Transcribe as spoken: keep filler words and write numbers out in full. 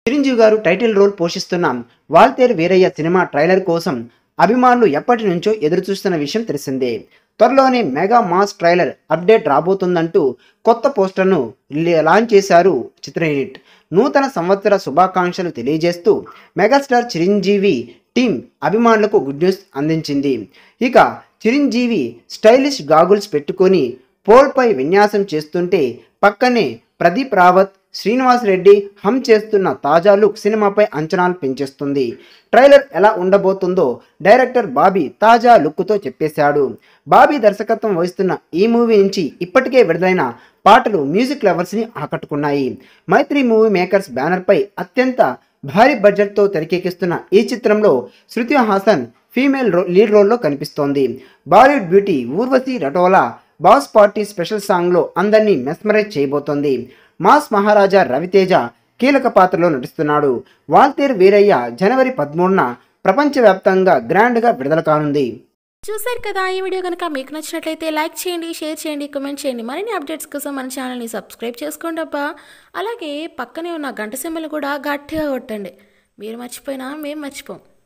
చిరంజీవి గారు title role పోషిస్తున్న Waltair Veeraiah cinema trailer కోసం అభిమానులు ఎప్పటి నుంచో ఎదురు చూస్తున్న విషయం తెలిసిందే. త్వరలోనే మెగా మాస్ ట్రైలర్ అప్డేట్ రాబోతుందంటూ కొత్త పోస్టర్ను లాంచ్ చేశారు చిత్ర యూనిట్. నూతన సంవత్సర శుభాకాంక్షలు తెలియజేస్తూ మెగాస్టార్ చిరంజీవి టీం అభిమానులకు గుడ్ న్యూస్ అందించింది. ఇక చిరంజీవి స్టైలిష్ గాగుల్స్ పెట్టుకొని పోల్పై విన్యాసం చేస్తుంటే పక్కనే ప్రదీప్ రావత్, శ్రీనివాస్ రెడ్డి హమ్ చేస్తున్న తాజా లుక్ సినిమాపై అంచనాలు పెంచేస్తుంది. ట్రైలర్ ఎలా ఉండబోతుందో డైరెక్టర్ బాబీ తాజా లుక్తో చెప్పేశాడు. బాబీ దర్శకత్వం వహిస్తున్న ఈ మూవీ నుంచి ఇప్పటికే విడుదలైన పాటలు మ్యూజిక్ లవర్స్ని ఆకట్టుకున్నాయి. మైత్రి మూవీ మేకర్స్ బ్యానర్పై అత్యంత భారీ బడ్జెట్తో తెరకెక్కిస్తున్న ఈ చిత్రంలో శృతి హాసన్ ఫీమేల్ రో లీడ్ రోల్లో కనిపిస్తోంది. Bollywood beauty Urvashi Rautela boss party special సాంగ్లో అందరినీ మెస్మరైజ్ చేయబోతోంది. మాస్ మహారాజా రవితేజ కీలక పాత్రలో నటిస్తున్నాడు. వాల్తేర్ వీరయ్య జనవరి పదమూడున ప్రపంచవ్యాప్తంగా గ్రాండ్గా విడుదల కానుంది. చూసారు కదా, ఈ వీడియో కనుక మీకు నచ్చినట్లయితే లైక్ చేయండి, షేర్ చేయండి, కామెంట్ చేయండి. మరిన్ని అప్డేట్స్ కోసం మన ఛానల్ని సబ్స్క్రైబ్ చేసుకోండి అబ్బా. అలాగే పక్కనే ఉన్న గంట సింబల్ కూడా గట్టిగా కొట్టండి. మీరు మర్చిపోయినా మేము మర్చిపోం.